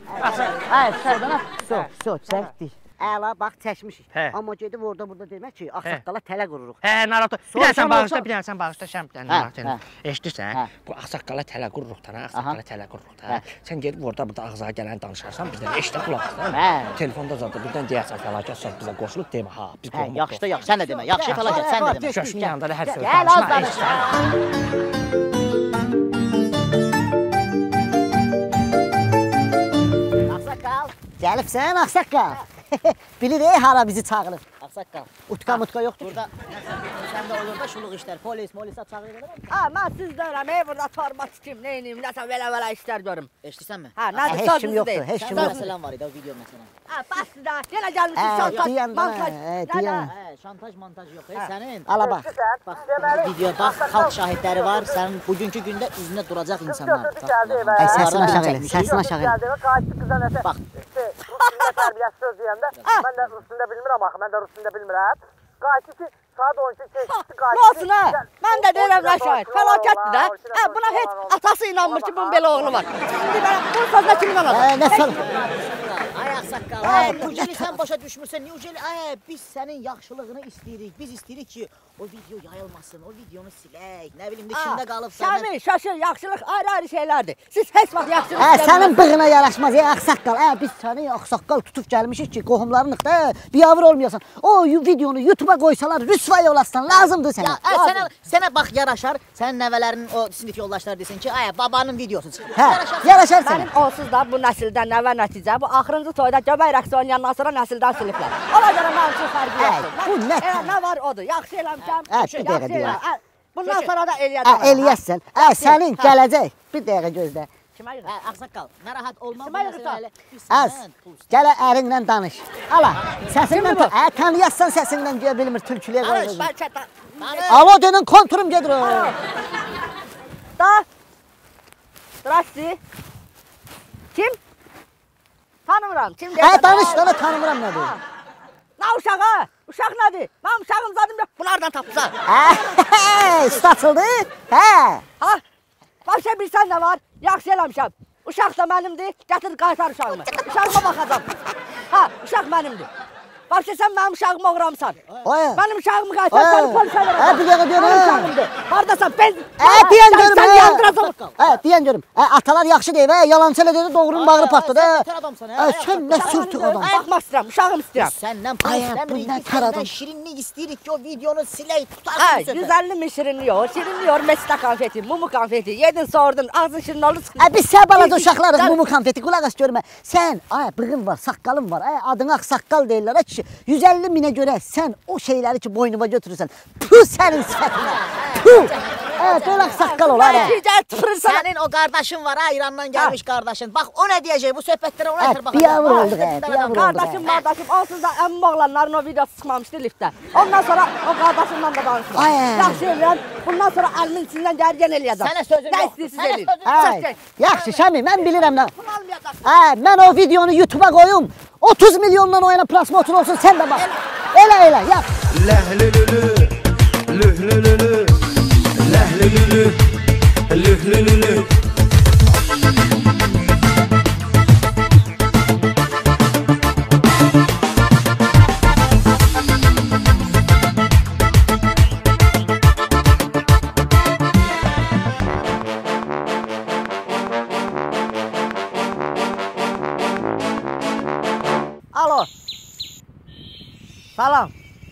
Çəkdik. Əla, bax, çəkmişik. Amma gedib orada burada demək ki, ağsaqqala tələ qururuq. Narahat ol. Bir dənə sən bağışda, şəm bir dənə. Eşidirsən, bu ağsaqqala tələ qururuqdan, sən gedib orada burada ağzağa gələni danışarsan, bizdən eşidə qulaq asın. Telefonda zaten birdən deyərsən fəlakət sat bizə qoşulub demə, biz qohumuq. Yaxşı, sən də demə, yaxşı fəlakət, sən də demə. Köşünün yanında hər söz danışma. Ağsaqqal, gəlibsən ağsaqqal. Bilir hara bizi çağırır. Ağsaqqal. Utka yoxdur. Burada səndə olur da şuluq işlər. Polis çağırır. Mən sizdəyirəm, burada torba tutum, neynim, nəsə belə işlər görüm. Eşidirsənmi? Nədir, heç kim yoxdur. Heç kim yoxdur. Məsələn var idi, o video məsələn. Basdı da, yenə gəlmişsin şantaj. Şantaj, montaj yox. Sənin. Ala bax. Video bax, xalq şahidləri var. Sənin bugünkü gündə üzündə duracaq insanlar. Səsini aşağı elə, səsini aşağı elə. Qayıtdı qıza nəsə. Bax. Rus tərbiyəsi söz deyəndə, mən də rus dilində bilmirəm axı, mən də rus dilində bilmirəm. Qayıtdı ki, saat 12 keçdi, qayıtdı. Nə olsun, mən də deyirəm nə şahid, fəlakətdir də. Buna heç atası inanmır ki, bunun belə oğlu var. İndi mən bunun sözünə kim inanacaq? Ay ağsaqqal, Nuceli sən başa düşmürsən, Nuceli, biz sənin yaxşılığını istəyirik, biz istəyirik ki, o video yayılmasın, o videonu silək, nə bilim, kimdə qalıb sənin. Şəmi, şaşır, yaxşılıq ayrı şeylərdir. Siz heç vaxt yaxşılıq istəmirsiniz. Sənin bığına yaraşmaz, ağsaqqal, biz səni ağsaqqal tutub gəlmişik ki, qohumlarınıq da biyavır olmayasan. O videonu YouTube'a qoysalar, rüsvay olasın, lazımdır sənə. Sənə bax, yaraşar, sənin nəvələrinin o sinif yoldaşları desin ki, babanın videosu çıxır. Yaraşar sənə. Mənim onsuz da bu nəsildən nəvə nəticə, bu axırıncı toyda göbək rəqsi oynayandan sonra nəsildən siliblər. Ona görə mənim üçün fərqi yoxdur. Nə var odur, yaxşı eləmişəm, yaxşı eləyəm. Bundan sonra da eləyəcəm. Eləyəsən, sənin gələcək, bir dəqiqə gözlə, Kimə yığır? Ağsaqqal, narahat olma. Kimə yığırsan? Az, gələ ərinlə danış. Ala, səsindən tanıyassan səsindən deyə bilmir, tülkülüyə qoyur. Alo, dönün, konturum gedir o. Da. Zdrasti. Kim? Tanımıram, kim deyir? Danış, dana tanımıram nədir? Nə uşağı? Uşaq nədir? Mən uşağım zadım yox, bunlardan tapısan. Üstad hə. Ha? Başa bilsən nə var? Yaxşı eləmişəm. Uşaq da mənimdir, gətir qaytar uşağımı. Uşağıma baxacam. Ha, uşaq mənimdir. Başa sən mənim uşağımı oğramsan. Mənim uşağımı qaytar, səni polisə verəcəm. Bir dəqiqə Mənim uşağımdır. Haradasan? Deyən görüm. Deyən görüm. Atalar yaxşı deyib, yalancı elə dedi, doğrunun bağrı patladı. Sən nə sürtük adam. Baxmaq istəyirəm, uşağım istəyirəm. Səndən pul istəmirik, səndən şirinlik istəyirik ki, o videonu silək, tutarsın. 150 min şirinlik o, şirinlik o, mesita konfeti, mumu konfeti, yedin sordun, ağzın şirin oldu, sıxın. Biz sən balaca uşaqlarıq, mumu konfeti, qulaq as görmə. Sən, bığın var, saqqalın var, adın ağsaqqal deyirlər, 150 minə görə sən o şeyləri ki boynuma götürürsən, püh sənin sifətinə, püh! Böyle ağsaqqal olar. Sənin o qardaşın var, İrandan gəlmiş qardaşın. Bax, o nə deyəcək, bu söhbətlərə ona ətər baxacaq. Biyavır olduq, Qardaşım, onsuz da əmmim oğlanların o videosu çıxmamışdı liftdə. Ondan sonra o qardaşımdan da danışma. Yaxşı eləyən, bundan sonra əlimin içindən gərgən eləyəcəm. Sənə sözüm yox. Nə istəyirsiniz eləyin. Yaxşı, Şəmi, mən bilirəm nə. Mən o videonu YouTube'a qoyum. 30 milyondan oyuna prosmotun olsun, sən də bax. Elə, yap. Ləhlülülü, lühlülülü, ləhlülülü, lühlülülü. Alo. Salam.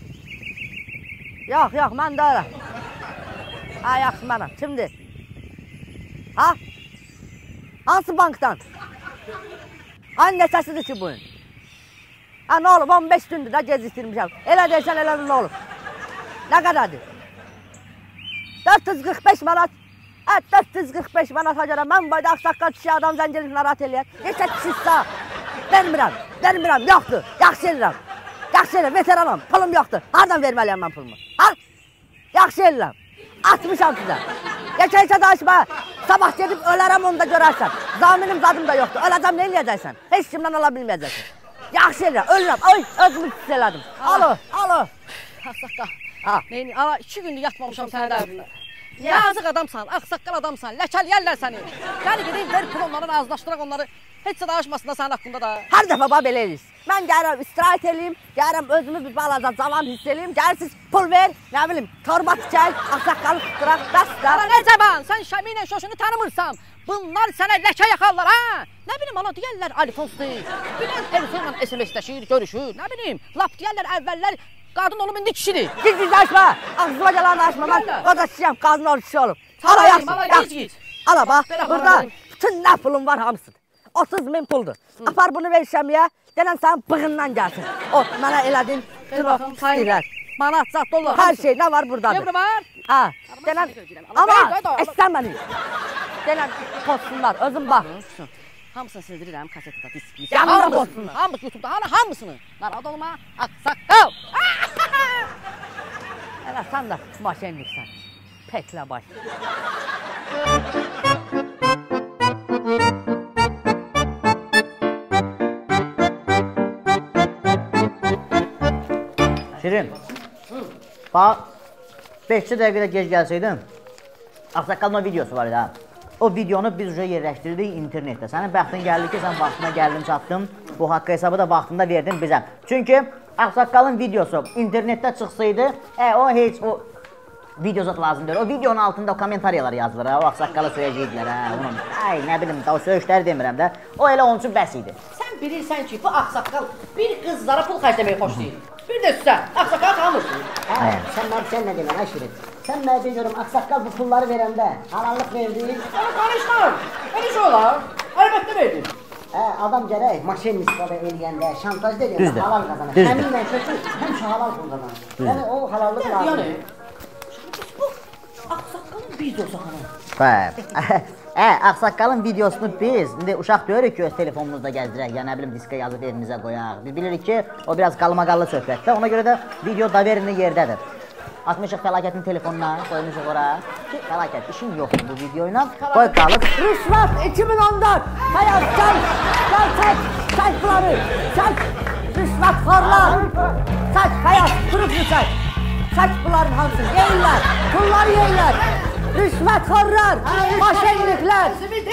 Yox, mən deyirəm. Yaxşı mənəm. Kimdir? Ha? Hansı bankdan? Neçəsidir ki bu? Nə olub? 15 gündür də gecikdirmişəm. Elə deyirsən, elə nə olub? Nə qədərdir? 445 manat. 445 manata görə mən boyda ağsaqqal kişi adam zəncəlik narahat eləyər. Neçə kişisə? Vermirəm, yoxdur. Yaxşı eləyirəm. Veteranam, pulum yoxdur. Hardan verməliyəm mən pulumu? Ha? Yaxşı eləyirəm. Atmışam sizə. Geçə danışma. Sabah gedib ölərəm, onu da görərsən. Zaminim zadım da yoxdur. Öləcəm, nə eləyəcəksən? Heç kimdən ola bilməyəcəksən. Yaxşı eləyirəm, ölürəm. Ay, özümü pis elədim. Alo. Ağsaqqal. Ala, 2 gündür yatmamışam sənə də. Yazıq adamsan, ağsaqqal adamsan, ləkələyərlər səni. Gəl gedib, ver pul onların azlaşdıraq onları. Heç də danışmasın da sənin haqqında da. Hər dəfə belə eləyirik. Mən gəlirəm, istirahət eləyim, gəlirəm özümü bir balaca cavan hiss eləyim, gəlirsiniz pul ver, nə bilim, torba tikək, ağsaqqalı tutturaq, bəs. Ala, nə cavan, sən Şəmi ilə Şoşunu tanımırsan. Bunlar sənə ləkə yaxarlar, ha? Nə bilim, ala, deyərlər alifonsdur. Bilən telefon ilə SMS-ləşir, görüşür, nə bilim. Lap deyərlər əvvəllər qadın olub, indi kişidir. Git danışma, ağzıma gələn danışma, mən qoca kişiyəm, qadın olub, kişi olub. Ala, yaxşı. Ala, bax, burada bütün nə pulum var hamısıdır. 30 min puldur. Apar bunu ver Şəmiyə, denən sənin bığından gəlsin. O, mənə elədin, istəyirlər. Manat, zat, dollar. Hər şey, nə var buradadır? Evri var. Ha, denən, amma istən məni. Denən, pozsunlar, özüm bax. Hamısını sildirirəm, kasetdə, diskli. Yanında pozsunlar. Hamısı YouTube'da, hala hamısını. Narad olma, ağsaqqal. Elə sən də maşenliksən. Peklə baş. Şirin, bax, 5 dəqiqədə gec gəlsəydin, Ağsaqqalın o videosu var idi ha. O videonu biz yerləşdirdik internetdə. Sənin bəxtin gəldi ki, sən vaxtına gəldin, çatdın, bu haqq hesabı da vaxtında verdin bizə. Çünki Ağsaqqalın videosu internetdə çıxsaydı, o heç o video zat lazım deyil. O videonun altında o komentariyalar yazılır, o Ağsaqqalı söyləyəcəkdilər, ay, nə bilim, o söyüşləri demirəm də, o elə onun üçün bəs idi. Sən bilirsən ki, bu Ağsaqqal bir qızlara pul xərcləməyi xoşlayır. Bir də sən, Ağsaqqalı tanımırsın. Sən nə demən, Şirin? Sən mənə deyiyorum, Ağsaqqal bu pulları verəndə halallıq verdi. Danışlar, elə olar, əlbəttə verdi. Adam gərək maşin istifadə eləyəndə, şantaj eləyəndə halal qazanır. Həminlə kötü, həmişə halal pul qazanır. Yəni o halallıq lazım. Bu Ağsaqqalın videosu xanım. Ağsaqqalın videosunu biz indi uşaq görürük ki, öz telefonumuzda gəzdirək, ya nə bilim diska yazıb evimizə qoyaq. Biz bilirik ki, o biraz qalmaqallı söhbətdə, ona görə də video daverində yerdədir. Atmışıq fəlakətin telefonuna, qoymuşuq ora. Ki, fəlakət, işin yoxdur bu videoyla. Qoy qalıb. Rüşvət 2014. Hayat çək bunları. Çək. Rüşvətxorlar. Çək hayat, qırıqlı çək. Çək bunların hamısını. Yeyirlər. Pulları yeyirlər. Rüşvətxorlar. Maşenliklər.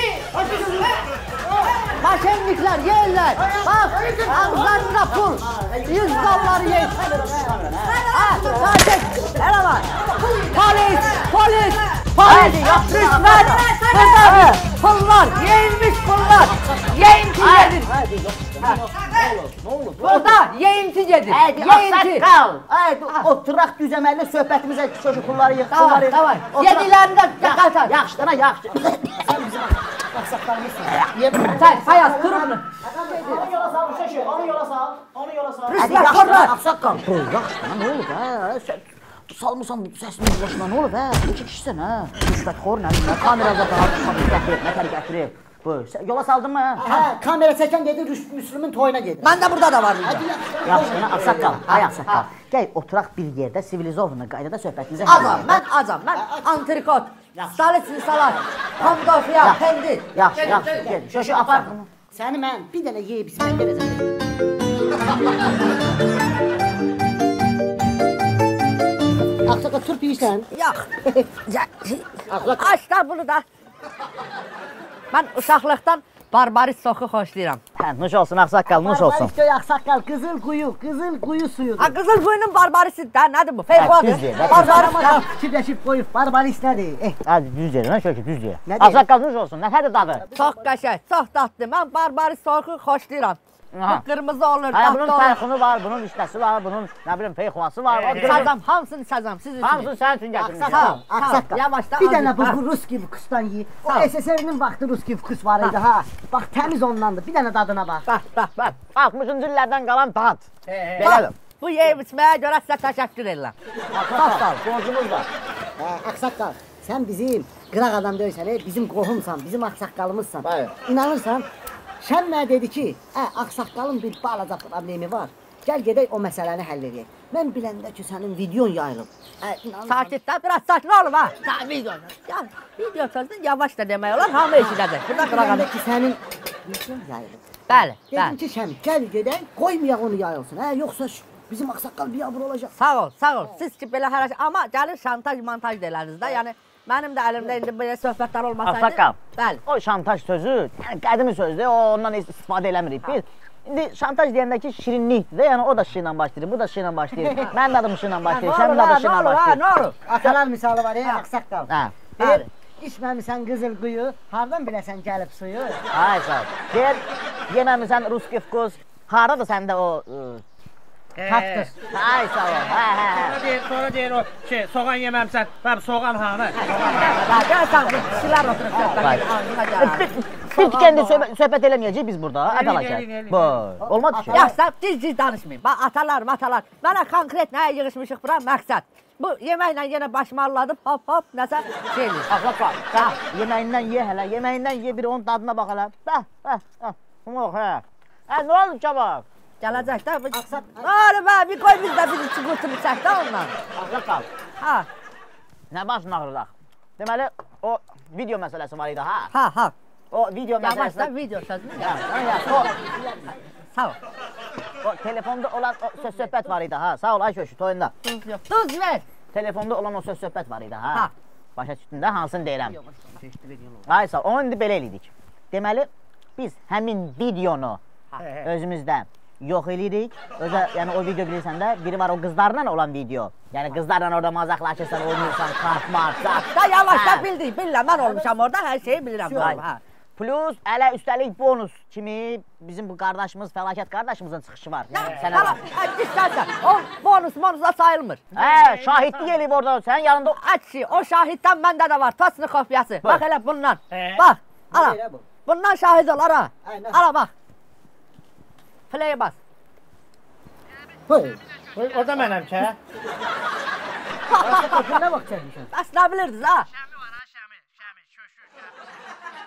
Maşenliklər yeyirlər. Bax, ağızlarında pul. 100 dolları yeyir. Hələ var. Polis. Rüşvət. Burada pullar, yeyilmiş pullar. Yeyinti gedir. Burada yeyinti gedir. Ağsaqqal. Oturaq düzəməlli söhbətimizə çocuk pulları yığ. Davay. Yedilərində qatar. Yaxşı. Sən bizim ağsaqqalımızsın. Çək, hayat, qırıqlı. Onu yola sal. Rüşvətxorlar. Ağsaqqal. Yaxşı, nə olub, hə? Salmısan səsinin başına, nə olub, hə? İki kişisən, hə? Rüşvətxor nədir? Kamerada nətər gətirib. Yola saldın mı? Hə, kamera çəkən gedir, Müslümün toyuna gedir. Mən də burada da var. Yaxşı, ağsaqqal, ağsaqqal. Gəl, oturaq bir yerdə, sivilizovna qaydada söhbətimizə Acam, mən antrikot, stalitsin salat, pomidorfiya, pendir. Yaxşı, gel, şöşü apar. Səni mən bir dənə yeyib ismək verəcəm. Ağsaqqal, turp yiyirsən? Yox. Aç da bunu da. Mən uşaqlıqdan barbaris soxu xoşlayıram. Nuş olsun, ağsaqqal, nuş olsun. Barbaris göy ağsaqqal, qızıl quyu suyudur. Qızıl quyunun barbarisi də, nədir bu? Feyxodur. Barbaris fikirləşib qoyub, barbaris nədir? Hadi düz deyir, şöyle düz deyir. Ağsaqqal, nuş olsun, nətədir dadı? Çox qəşəng, çox dadlı. Mən barbaris soxu xoşlayıram. Bu qırmızı olur, dadlı olur. olur. Bunun tərxunu var, bunun işləsi var, bunun nə bilim feyxoası var. Sazam, hamısını içəcəm, siz üçün. Hamısını sənin üçün gətirmişəm. Ağsaqqal, yavaşda. Bir dənə bu ruski vkusdan yiyin. O SSR-nin vaxtı ruski vkus var idi, ha. Bax, təmiz ondandır, bir dənə dadına bax. Bax. 60-cı illərdən qalan dad. Belədir. Bu yeyib içməyə görə sizə təşəkkür edirəm. Çox sağ ol, borcumuz var. Ağsaqqal, sən bizim qıraq adam deyilsən, bizim qohumsan, bizim ağsaqqalımızsan. İnanırsan, Şən mənə dedi ki, ağsaqqalın bir balaca problemi var. Gəl gedək o məsələni həll edək. Mən biləndə ki, sənin videon yayılıb. Sakit də, biraz sakin olun ha. Video sözün yavaş da demək olar, hamı eşidədir. Burada qıraq ki, sənin videon yayılıb. Bəli. Dedim ki, Şən, gəl gedək, qoymayaq onu yayılsın. Yoxsa bizim ağsaqqal biabır olacaq. Sağ ol. Siz ki, belə hər şey, amma gəlir şantaj, montaj deyilədiniz də. Yəni, mənim də əlimdə indi belə söhbətlər olmasaydı. Ağsaqqal, bəli. O şantaj sözü, yəni qədimi sözdür, ondan istifadə eləmirik biz. İndi şantaj deyəndəki şirinlikdir də, yəni o da şi ilə başlayır, bu da şi ilə başlayır. Mənim adım şi ilə başlayır, Şəmin adı şi ilə başlayır. Nə olur? Atalar misalı var, ağsaqqal. Deyir, içməmisən qızıl quyu, hardan biləsən gəlib suyu? Ay sağ ol. Deyir, yeməmisən ruski vkus, haradır səndə o... Kaktüs. Ay sağ ol. Sonra deyir o soğan yeməmsən, soğan hanı? Gəl sən, kişilər oturub söhbət. Biz kendi söhbət eləməyəcəyik biz burada, ətalakət. Olmadı ki. Yaxşı, düz danışmayın. Atalar. Mənə konkret nəyə yığışmışıq bura, məqsəd. Bu yeməklə yenə başımı alladım, hop, nəsə şey eləyir. Ağlaq, yeməyindən ye hələ, yeməyindən ye, bir onun dadına bax hələ. Nə oldu çabaq? Gələcək də, bir qoy biz də bir içi qurtunu çək də ondan. Ağlaq, nə başını ağrıdaq? Deməli, o video məsələsi var idi, ha? Ha. O video məsələsi... Yavaşda video sözünü Sağ ol. O telefonda olan o söz-söhbət var idi, ha? Sağ ol, ay köşü, toyunda. Tuz ver. Telefonda olan o söz-söhbət var idi, ha? Başa çıxdın da, hansını deyirəm. Ay sağ ol, onu indi belə elədik. Deməli, biz həmin videonu özümüzdə yox eləyirik. Yəni o video bilirsən də, biri var o qızlarla olan video. Yəni qızlarla orada mazaqlaşırsan, oynayırsan, kartmarsan. Da yavaşda bilirəm, mən olmuşam orada, hər şeyi bilirəm. Plus, hələ üstəlik bonus kimi bizim bu qardaşımız, fəlakət qardaşımızın çıxışı var. İstərsən, o bonusla sayılmır. Şahidlik eləyib orada, sənin yanında... O şahiddən məndə də var, tosunu kopyası. Bax elə bundan, bax, ala. Bundan şahid ol, ara. Ala, bax. Play'e bas. Orada mənəm ki, hə? Nə vaxt çəkmişəm? Bəs nə bilirdiniz, ha? Şəmi var, ha, Şəmi,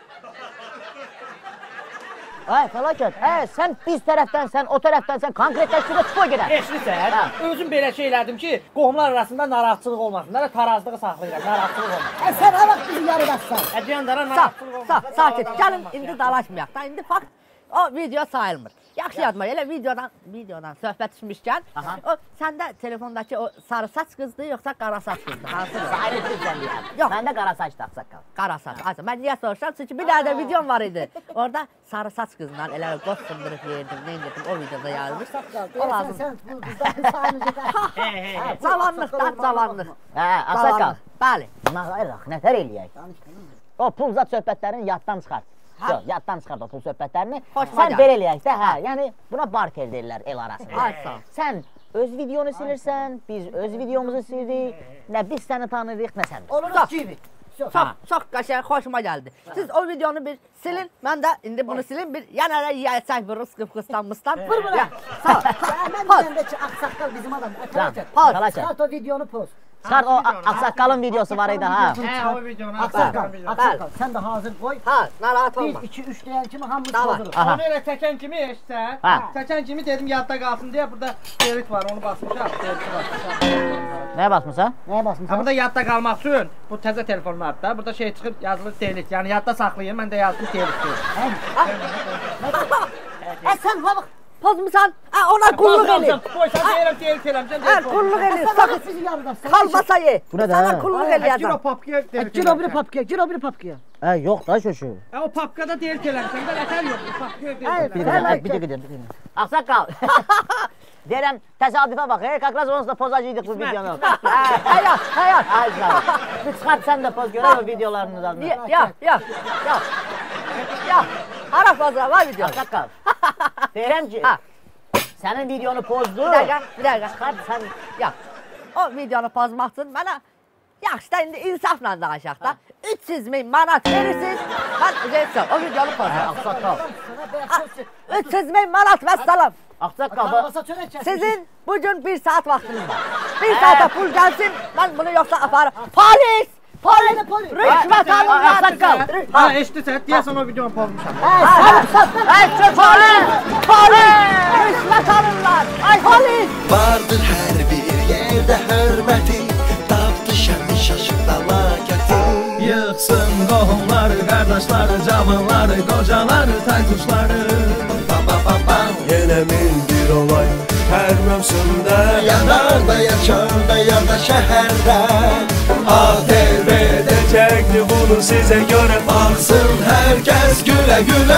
Ay, fəlakət. Sən biz tərəfdənsən, o tərəfdənsən, konkretləşdirə çıxo gedər. Eşlisən, özüm belə şey elədim ki, qohumlar arasında narahatçılıq olmasın. Nələ tarazlığı saxlayıram, narahatçılıq olmasın. Sən nə vaxt bizi yarıdasın? Ciyandara narahatçılıq olmasın. Sakit, gəlin indi dalaşmayaq da. İndi fakt o video sayılmır. Yaxşı yadıma, elə videodan söhbət düşmüşkən, o səndə telefondakı o sarı saç qızdı, yoxsa qara saç qızdı? Hansıdır? Ayrıca deyəm. Yox. Məndə qara saçdı ağsaqqal. Qara saç. Mən niyə soruşam? Çünki bir dənə də videom var idi. Orada sarı saç qızından elə qoz sındırıb yerdim, nə indirdim, o videoda yayılmış. O lazım. Sən bu qızdan sayını Cavanlıqdan cavanlıq. Ağsaqqal. Bəli. Nağayıraq, nətər eləyək? O pulzat söhbətlərini yaddan çıxart. Yox, yaddan çıxart o pul söhbətlərini. Sən belə eləyək də, yəni buna barter deyirlər el arasında. Sən öz videonu silirsən, biz öz videomuzu sildik, nə biz səni tanıyırıq, nə sən. Oluruz kimi. Çox qəşəng, xoşuma gəldi. Siz o videonu bir silin, mən də indi bunu silin, bir yenə də yiyəcək bir rıskı fıstanmışdan. Vur bura. Sağ ol. Mən deyəndə ki, ağsaqqal bizim adam. Fəlakət. Çıxart o videonu poz. Çıxart o ağsaqqalın videosu var idi, ha? O videonu Ağsaqqal, sən də hazır qoy. Narahat olma. 1, 2, 3 deyən kimi hamımız pozuruq. Onu elə çəkən kimi eşitsən, çəkən kimi dedim yadda qalsın deyə burada delit var, onu basmışam. Nəyə basmışsan? Nəyə basmışsan? Burada yadda qalmaq üçün bu təzə telefonlarda burada şey çıxıb yazılır delit. Yəni yadda saxlayın, mən də yazdım delit deyil. Sən ha bax. Pozmusan, ona qulluq eləyir. Qoysan deyirəm delit eləmişəm. Qulluq eləyir. Sən bizi yarıdasın. Kalmasa ye. Bu nə də? Sana qulluq eləyəcəm. Gir o papkaya delit. Gir o biri papkaya, gir o biri papkaya. Yox da şoşu. O papkada delit eləmişəm, də nətər yox. Papkaya delit. Bir dəqiqə. Ağsaqqal. Deyirəm, təsadüfə bax, Kakraz onsuz da pozacaqdıq bu videonu. Həyat. Ay sağ ol. Bir çıxart sən də poz görək o videolarınız adını. Yox. Hara poza, var video. Ağsaqqal. Deyirəm ki, sənin videonu pozdu. Bir dəqiqə. Çıxart sən. Yox. O videonu pozmaq üçün mənə yaxşı da indi insafla danışaq da. 300.000 manat verirsiniz, mən o videonu pozam. Ağsaqqal. 300.000 manat vəssalam. Ağsaqqal. Sizin bugün 1 saat vaxtınız var. 1 saata pul gəlsin, mən bunu yoxsa aparım. Polis! Rüşvət alırlar! Ağsaqqal. Ha, eşitirsən, deyəsən o videonu pozmuşam. Polis! Rüşvət alırlar! Polis! Vardır hər bir yerdə hörməti, tapdı şəmi şaşıb fəlakəti. Yıxsın qohumları, qardaşları, cavanları, qocaları, taytuşları. Yenə mindir olay hər mövsümdə, yanarda, yaşarda, yanda şəhərdə. ATV-də çəkdi bunu sizə görə, baxsın hər kəs gülə-gülə.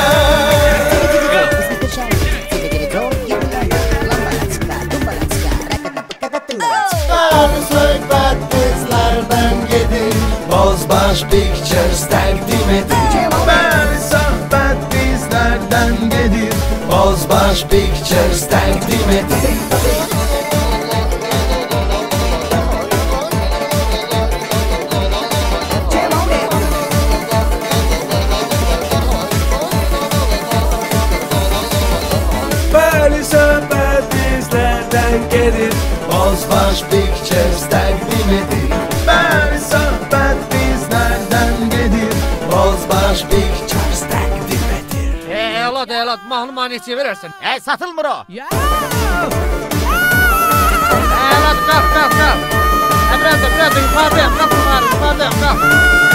Söhbət qızlardan gedir, Bozbaş Pictures təqdim edir. Bəli, söhbət qızlardan gedir, Bozbaş Pictures təqdim edir. Bəli, söhbət qızlardan gedir, Bozbaş Pictures təqdim edir. Bəli, söhbət bizlərdən gedir, Bozbaş Pictures təqdim edir. Elad, mahnı neçəyə verərsən? Satılmır o. Elad, qalx. Biraz da yuxarıdayım, qalx.